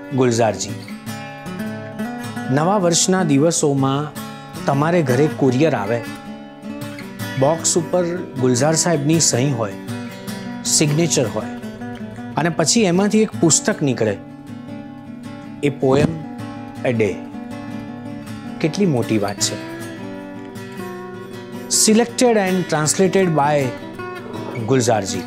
ગુલઝારજી, નવા વર્ષના દિવસોમાં તમારે ઘરે કુરિયર આવે, બોક્સ ઉપર ગુલઝાર સાહેબની સહી હોય, સિગ્નેચર હોય અને પછી એમાંથી એક પુસ્તક નીકળે, એ પોએમ એ ડે. કેટલી મોટી વાત છે. સિલેક્ટેડ એન્ડ ટ્રાન્સલેટેડ બાય ગુલઝારજી.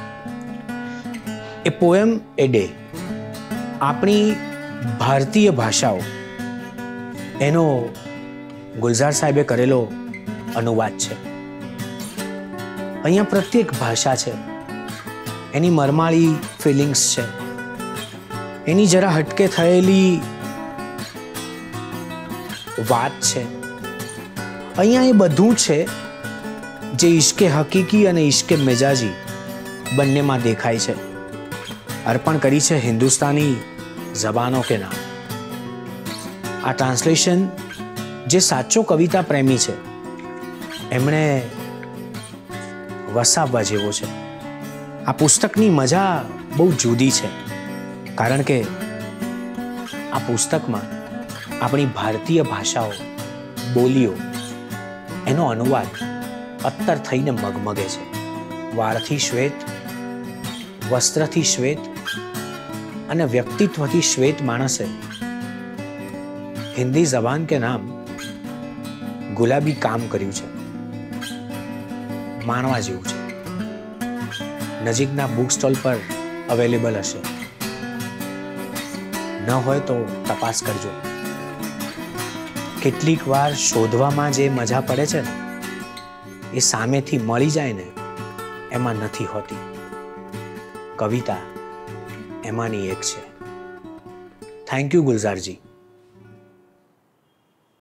એ પોએમ એ ડે આપણી ભારતીય ભાષાઓ, એનો ગુલઝાર સાહેબે કરેલો અનુવાદ છે. અહીંયા પ્રત્યેક ભાષા છે, એની મરમાળી ફિલિંગ્સ છે, એની જરા હટકે થયેલી વાત છે. અહીંયા એ બધું છે જે ઇશ્કે હકીકી અને ઇશ્કે મિજાજી બંનેમાં દેખાય છે. અર્પણ કરી છે હિન્દુસ્તાની ઝબાનો કે નામ. આ ટ્રાન્સલેશન જે સાચો કવિતા પ્રેમી છે એમણે વસાવવા જેવો છે. આ પુસ્તકની મજા બહુ જુદી છે, કારણ કે આ પુસ્તકમાં આપણી ભારતીય ભાષાઓ, બોલીઓ, એનો અનુવાદ અત્તર થઈને મગમગે છે. વાળથી શ્વેત, વસ્ત્રથી શ્વેત અને વ્યક્તિત્વથી શ્વેત માણસે હિન્દી જબાન કે નામ ગુલાબી કામ કર્યું છે. માણવા જેવું છે. નજીકના બુક સ્ટોલ પર અવેલેબલ હશે, ન હોય તો તપાસ કરજો. કેટલીક વાર શોધવામાં જે મજા પડે છે ને, એ સામેથી મળી જાય ને એમાં નથી હોતી. કવિતા એમાંની એક છે. Thank you ગુલઝારજી.